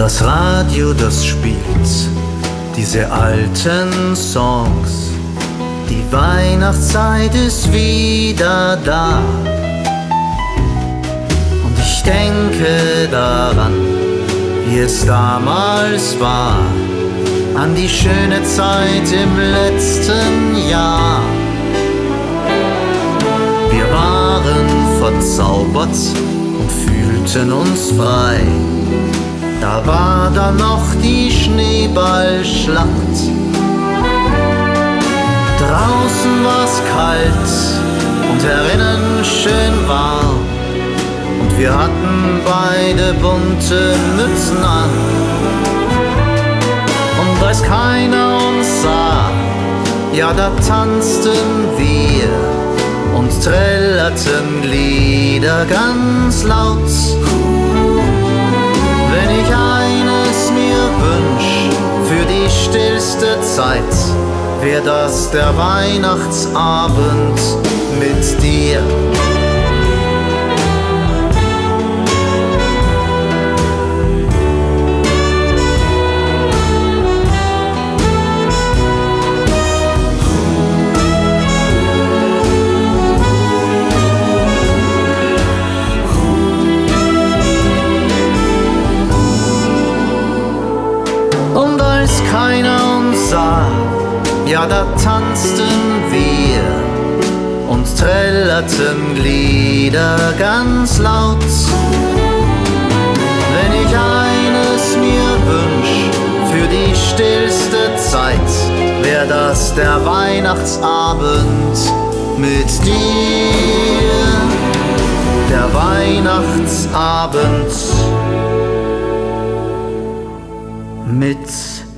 Das Radio, das spielt diese alten Songs. Die Weihnachtszeit ist wieder da. Und ich denke daran, wie es damals war, an die schöne Zeit im letzten Jahr. Wir waren verzaubert und fühlten uns frei. Da war dann noch die Schneeballschlacht. Draußen war's kalt und herinnen schön warm. Und wir hatten beide bunte Mützen an. Und als keiner uns sah, ja, da tanzten wir und trällerten Lieder ganz laut. Wenn ich eines mir wünsch für die stillste Zeit, wär das der Weihnachtsabend mit dir. Und als keiner uns sah, ja, da tanzten wir und trällerten Lieder ganz laut. Wenn ich eines mir wünsch für die stillste Zeit, wär das der Weihnachtsabend mit dir. Der Weihnachtsabend mit